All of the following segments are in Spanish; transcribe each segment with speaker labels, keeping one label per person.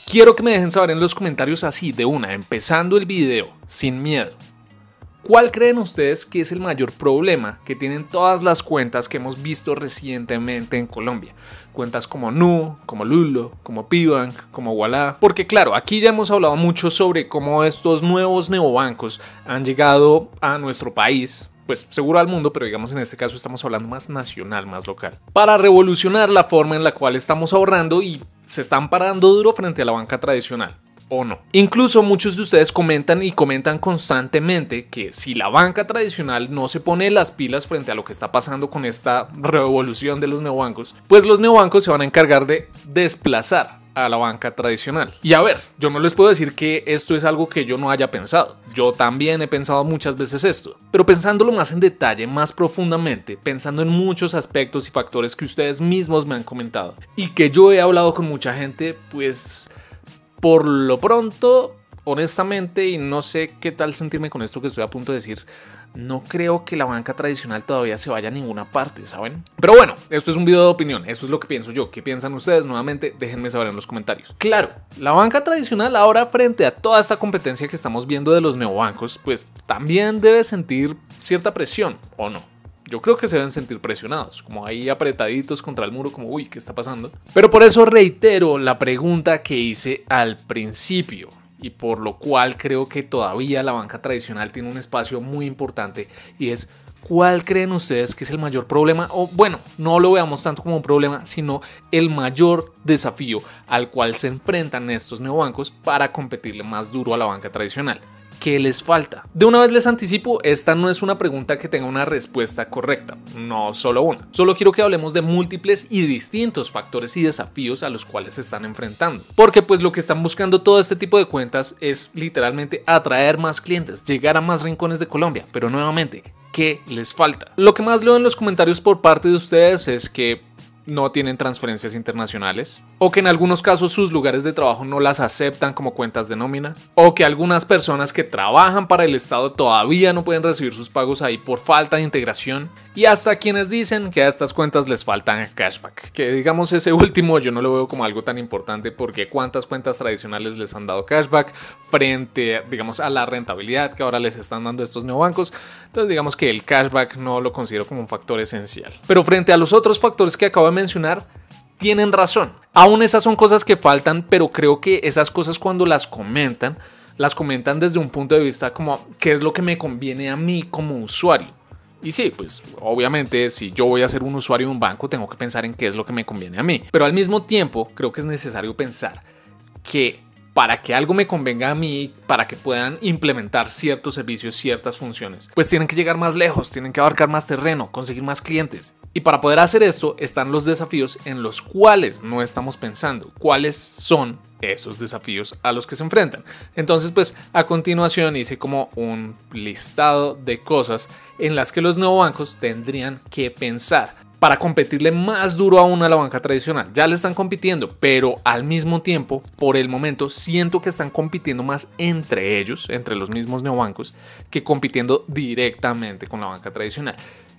Speaker 1: Quiero que me dejen saber en los comentarios así, de una, empezando el video, sin miedo. ¿Cuál creen ustedes que es el mayor problema que tienen todas las cuentas que hemos visto recientemente en Colombia? Cuentas como Nu, como Lulo, como Pibank, como Ualá. Porque claro, aquí ya hemos hablado mucho sobre cómo estos nuevos neobancos han llegado a nuestro país, pues seguro al mundo, pero digamos en este caso estamos hablando más nacional, más local, para revolucionar la forma en la cual estamos ahorrando y se están parando duro frente a la banca tradicional. ¿O no? Incluso muchos de ustedes comentan y comentan constantemente que si la banca tradicional no se pone las pilas frente a lo que está pasando con esta revolución de los neobancos, pues los neobancos se van a encargar de desplazar a la banca tradicional. Y a ver, yo no les puedo decir que esto es algo que yo no haya pensado. Yo también he pensado muchas veces esto, pero pensándolo más en detalle, más profundamente, pensando en muchos aspectos y factores que ustedes mismos me han comentado y que yo he hablado con mucha gente, pues por lo pronto, honestamente, y no sé qué tal sentirme con esto que estoy a punto de decir, no creo que la banca tradicional todavía se vaya a ninguna parte, ¿saben? Pero bueno, esto es un video de opinión, esto es lo que pienso yo. ¿Qué piensan ustedes? Nuevamente, déjenme saber en los comentarios. Claro, la banca tradicional ahora frente a toda esta competencia que estamos viendo de los neobancos, pues también debe sentir cierta presión, ¿o no? Yo creo que se deben sentir presionados, como ahí apretaditos contra el muro, como uy, ¿qué está pasando? Pero por eso reitero la pregunta que hice al principio y por lo cual creo que todavía la banca tradicional tiene un espacio muy importante y es ¿cuál creen ustedes que es el mayor problema? O bueno, no lo veamos tanto como un problema, sino el mayor desafío al cual se enfrentan estos neobancos para competirle más duro a la banca tradicional. ¿Qué les falta? De una vez les anticipo, esta no es una pregunta que tenga una respuesta correcta, no solo una. Solo quiero que hablemos de múltiples y distintos factores y desafíos a los cuales se están enfrentando. Porque pues lo que están buscando todo este tipo de cuentas es literalmente atraer más clientes, llegar a más rincones de Colombia. Pero nuevamente, ¿qué les falta? Lo que más leo en los comentarios por parte de ustedes es que no tienen transferencias internacionales, o que en algunos casos sus lugares de trabajo no las aceptan como cuentas de nómina, o que algunas personas que trabajan para el Estado todavía no pueden recibir sus pagos ahí por falta de integración, y hasta quienes dicen que a estas cuentas les faltan cashback, que digamos ese último yo no lo veo como algo tan importante porque cuántas cuentas tradicionales les han dado cashback frente digamos a la rentabilidad que ahora les están dando estos neobancos. Entonces digamos que el cashback no lo considero como un factor esencial, pero frente a los otros factores que acabo de mencionar, tienen razón. Aún esas son cosas que faltan, pero creo que esas cosas cuando las comentan desde un punto de vista como qué es lo que me conviene a mí como usuario. Y sí, pues obviamente si yo voy a ser un usuario de un banco tengo que pensar en qué es lo que me conviene a mí. Pero al mismo tiempo creo que es necesario pensar que para que algo me convenga a mí, para que puedan implementar ciertos servicios, ciertas funciones, pues tienen que llegar más lejos, tienen que abarcar más terreno, conseguir más clientes. Y para poder hacer esto están los desafíos en los cuales no estamos pensando. ¿Cuáles son esos desafíos a los que se enfrentan? Entonces, pues a continuación hice como un listado de cosas en las que los neobancos tendrían que pensar para competirle más duro aún a la banca tradicional. Ya le están compitiendo, pero al mismo tiempo, por el momento, siento que están compitiendo más entre ellos, entre los mismos neobancos, que compitiendo directamente con la banca tradicional.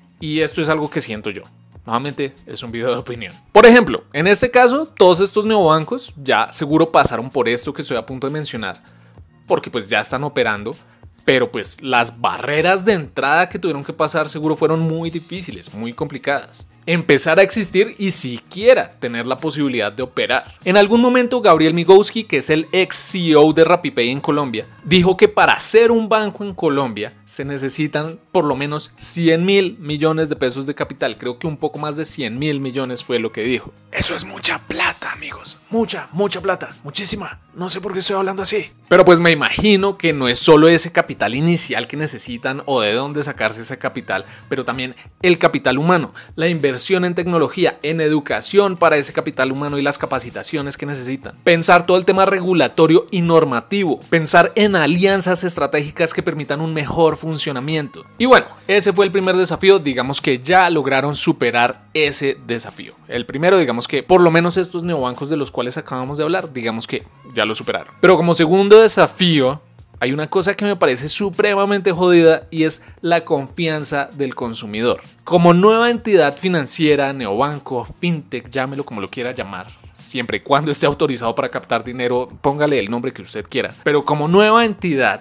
Speaker 1: Y esto es algo que siento yo. Nuevamente es un video de opinión. Por ejemplo, en este caso, todos estos neobancos ya seguro pasaron por esto que estoy a punto de mencionar, porque pues ya están operando. Pero pues las barreras de entrada que tuvieron que pasar seguro fueron muy difíciles, muy complicadas. Empezar a existir y siquiera tener la posibilidad de operar. En algún momento Gabriel Migowski, que es el ex CEO de RappiPay en Colombia, dijo que para ser un banco en Colombia se necesitan por lo menos 100.000 millones de pesos de capital. Creo que un poco más de 100.000 millones fue lo que dijo. Eso es mucha plata, amigos. Mucha plata. Muchísima. No sé por qué estoy hablando así. Pero pues me imagino que no es solo ese capital inicial que necesitan o de dónde sacarse ese capital, pero también el capital humano, la inversión en tecnología, en educación para ese capital humano y las capacitaciones que necesitan. Pensar todo el tema regulatorio y normativo. Pensar en alianzas estratégicas que permitan un mejor funcionamiento. Y bueno, ese fue el primer desafío. Digamos que ya lograron superar ese desafío. El primero, digamos que por lo menos estos neobancos de los cuales acabamos de hablar, digamos que ya lo superaron. Pero como segundo desafío, hay una cosa que me parece supremamente jodida y es la confianza del consumidor. Como nueva entidad financiera, neobanco, fintech, llámelo como lo quiera llamar, siempre y cuando esté autorizado para captar dinero, póngale el nombre que usted quiera. Pero como nueva entidad,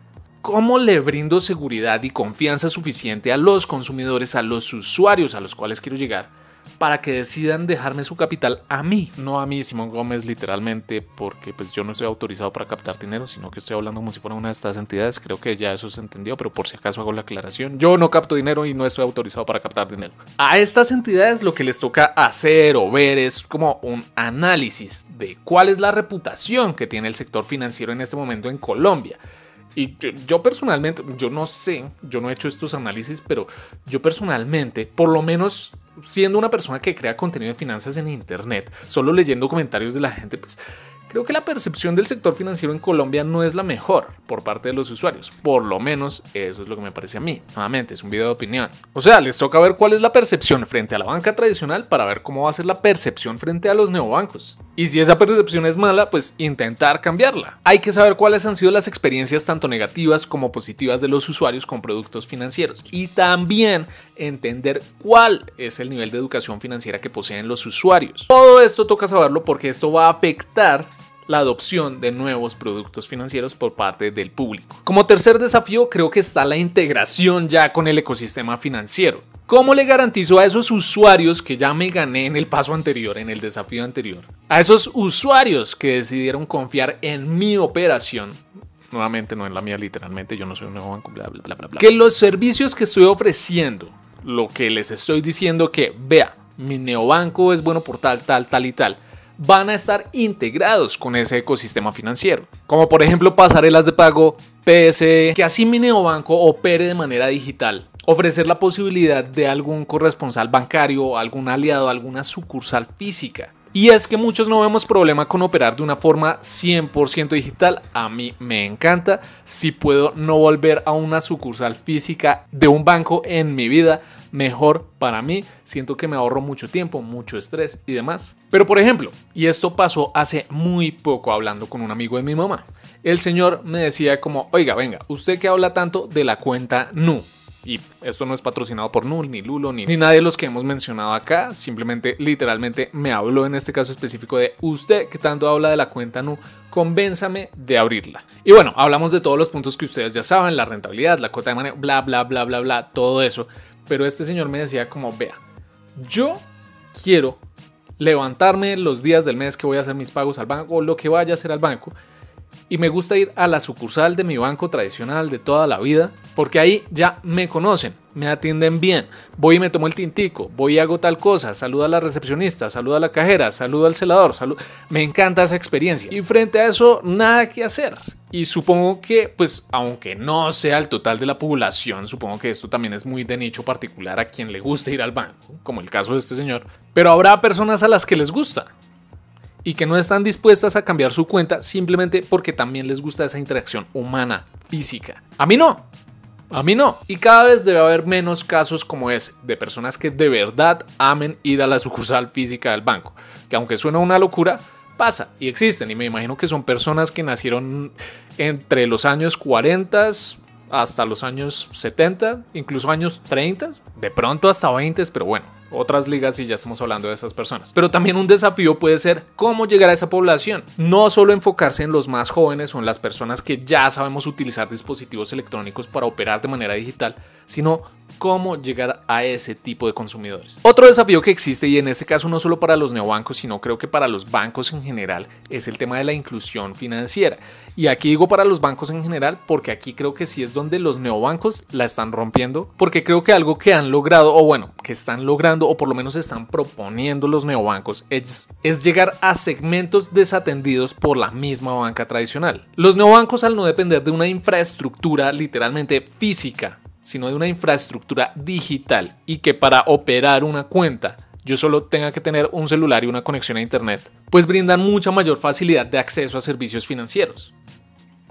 Speaker 1: ¿cómo le brindo seguridad y confianza suficiente a los consumidores, a los usuarios a los cuales quiero llegar, para que decidan dejarme su capital a mí? No a mí, Simón Gómez, literalmente, porque pues yo no estoy autorizado para captar dinero, sino que estoy hablando como si fuera una de estas entidades. Creo que ya eso se entendió, pero por si acaso hago la aclaración. Yo no capto dinero y no estoy autorizado para captar dinero. A estas entidades lo que les toca hacer o ver es como un análisis de cuál es la reputación que tiene el sector financiero en este momento en Colombia. Y yo personalmente, yo no sé, yo no he hecho estos análisis, pero yo personalmente, por lo menos siendo una persona que crea contenido de finanzas en internet, solo leyendo comentarios de la gente, pues creo que la percepción del sector financiero en Colombia no es la mejor por parte de los usuarios. Por lo menos eso es lo que me parece a mí. Nuevamente, es un video de opinión. O sea, les toca ver cuál es la percepción frente a la banca tradicional para ver cómo va a ser la percepción frente a los neobancos. Y si esa percepción es mala, pues intentar cambiarla. Hay que saber cuáles han sido las experiencias tanto negativas como positivas de los usuarios con productos financieros. Y también entender cuál es el nivel de educación financiera que poseen los usuarios. Todo esto toca saberlo porque esto va a afectar la adopción de nuevos productos financieros por parte del público. Como tercer desafío, creo que está la integración ya con el ecosistema financiero. ¿Cómo le garantizo a esos usuarios que ya me gané en el paso anterior, en el desafío anterior? A esos usuarios que decidieron confiar en mi operación, nuevamente no en la mía literalmente, yo no soy un neobanco, bla, bla, bla, bla, bla, que los servicios que estoy ofreciendo, lo que les estoy diciendo que, vea, mi neobanco es bueno por tal, tal, tal y tal, van a estar integrados con ese ecosistema financiero. Como por ejemplo pasarelas de pago, PSE, que así mi neobanco opere de manera digital. Ofrecer la posibilidad de algún corresponsal bancario, algún aliado, alguna sucursal física. Y es que muchos no vemos problema con operar de una forma 100% digital. A mí me encanta. Si puedo no volver a una sucursal física de un banco en mi vida, mejor para mí. Siento que me ahorro mucho tiempo, mucho estrés y demás. Pero por ejemplo, y esto pasó hace muy poco hablando con un amigo de mi mamá. El señor me decía como, oiga, venga, usted que habla tanto de la cuenta Nu. Y esto no es patrocinado por Null, ni Lulo, ni nadie de los que hemos mencionado acá. Simplemente, literalmente, me habló en este caso específico de usted que tanto habla de la cuenta Nu, convénzame de abrirla. Y bueno, hablamos de todos los puntos que ustedes ya saben, la rentabilidad, la cuota de manejo, bla, bla, bla, bla, bla, todo eso. Pero este señor me decía como, vea, yo quiero levantarme los días del mes que voy a hacer mis pagos al banco o lo que vaya a hacer al banco. Y me gusta ir a la sucursal de mi banco tradicional de toda la vida, porque ahí ya me conocen, me atienden bien. Voy y me tomo el tintico, voy y hago tal cosa, saludo a la recepcionista, saludo a la cajera, saludo al celador, me encanta esa experiencia. Y frente a eso, nada que hacer. Y supongo que, pues, aunque no sea el total de la población, supongo que esto también es muy de nicho particular a quien le gusta ir al banco, como el caso de este señor. Pero habrá personas a las que les gusta y que no están dispuestas a cambiar su cuenta simplemente porque también les gusta esa interacción humana, física. A mí no. A mí no. Y cada vez debe haber menos casos como ese, de personas que de verdad amen ir a la sucursal física del banco. Que aunque suena una locura, pasa y existen. Y me imagino que son personas que nacieron entre los años 40 hasta los años 70, incluso años 30, de pronto hasta 20, pero bueno. Otras ligas y ya estamos hablando de esas personas. Pero también un desafío puede ser cómo llegar a esa población. No solo enfocarse en los más jóvenes o en las personas que ya sabemos utilizar dispositivos electrónicos para operar de manera digital, sino cómo llegar a ese tipo de consumidores. Otro desafío que existe, y en este caso no solo para los neobancos, sino creo que para los bancos en general, es el tema de la inclusión financiera. Y aquí digo para los bancos en general porque aquí creo que sí es donde los neobancos la están rompiendo, porque creo que algo que han logrado, o bueno, que están logrando, o por lo menos están proponiendo los neobancos, es llegar a segmentos desatendidos por la misma banca tradicional. Los neobancos, al no depender de una infraestructura literalmente física, sino de una infraestructura digital, y que para operar una cuenta yo solo tenga que tener un celular y una conexión a internet, pues brindan mucha mayor facilidad de acceso a servicios financieros.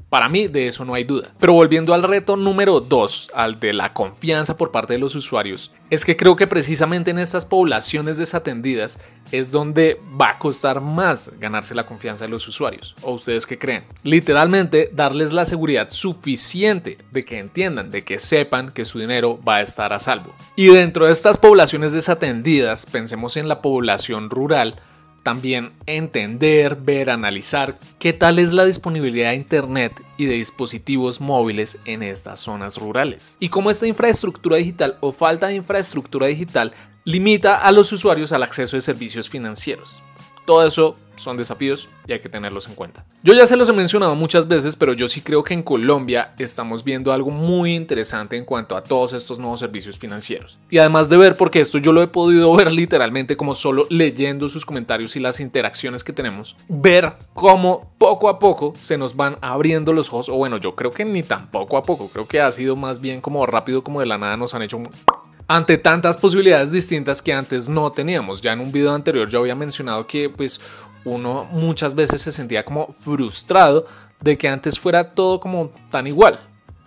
Speaker 1: Para mí de eso no hay duda. Pero volviendo al reto número 2, al de la confianza por parte de los usuarios, es que creo que precisamente en estas poblaciones desatendidas es donde va a costar más ganarse la confianza de los usuarios. ¿O ustedes qué creen? Literalmente darles la seguridad suficiente de que entiendan, de que sepan que su dinero va a estar a salvo. Y dentro de estas poblaciones desatendidas, pensemos en la población rural. También entender, ver, analizar qué tal es la disponibilidad de internet y de dispositivos móviles en estas zonas rurales. Y cómo esta infraestructura digital o falta de infraestructura digital limita a los usuarios al acceso de servicios financieros. Todo eso son desafíos y hay que tenerlos en cuenta. Yo ya se los he mencionado muchas veces, pero yo sí creo que en Colombia estamos viendo algo muy interesante en cuanto a todos estos nuevos servicios financieros. Y además de ver, porque esto yo lo he podido ver literalmente como solo leyendo sus comentarios y las interacciones que tenemos, ver cómo poco a poco se nos van abriendo los ojos, o bueno, yo creo que ni tan poco a poco, creo que ha sido más bien como rápido, como de la nada nos han hecho ante tantas posibilidades distintas que antes no teníamos. Ya en un video anterior yo había mencionado que pues uno muchas veces se sentía como frustrado de que antes fuera todo como tan igual.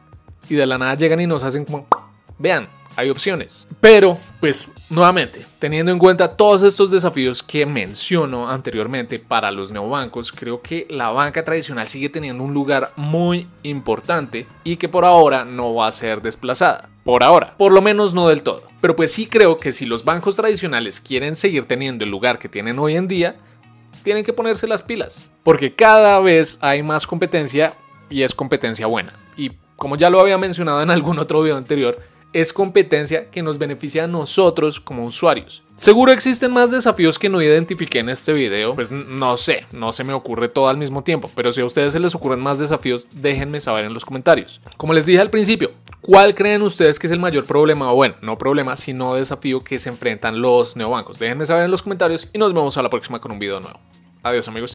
Speaker 1: Y de la nada llegan y nos hacen como, vean, hay opciones. Pero pues nuevamente, teniendo en cuenta todos estos desafíos que menciono anteriormente para los neobancos, creo que la banca tradicional sigue teniendo un lugar muy importante y que por ahora no va a ser desplazada. Por ahora, por lo menos no del todo. Pero pues sí creo que si los bancos tradicionales quieren seguir teniendo el lugar que tienen hoy en día, tienen que ponerse las pilas. Porque cada vez hay más competencia y es competencia buena. Y como ya lo había mencionado en algún otro video anterior, es competencia que nos beneficia a nosotros como usuarios. Seguro existen más desafíos que no identifiqué en este video, pues no sé, no se me ocurre todo al mismo tiempo, pero si a ustedes se les ocurren más desafíos, déjenme saber en los comentarios. Como les dije al principio, ¿cuál creen ustedes que es el mayor problema? O bueno, no problema, sino desafío que se enfrentan los neobancos. Déjenme saber en los comentarios y nos vemos a la próxima con un video nuevo. Adiós, amigos.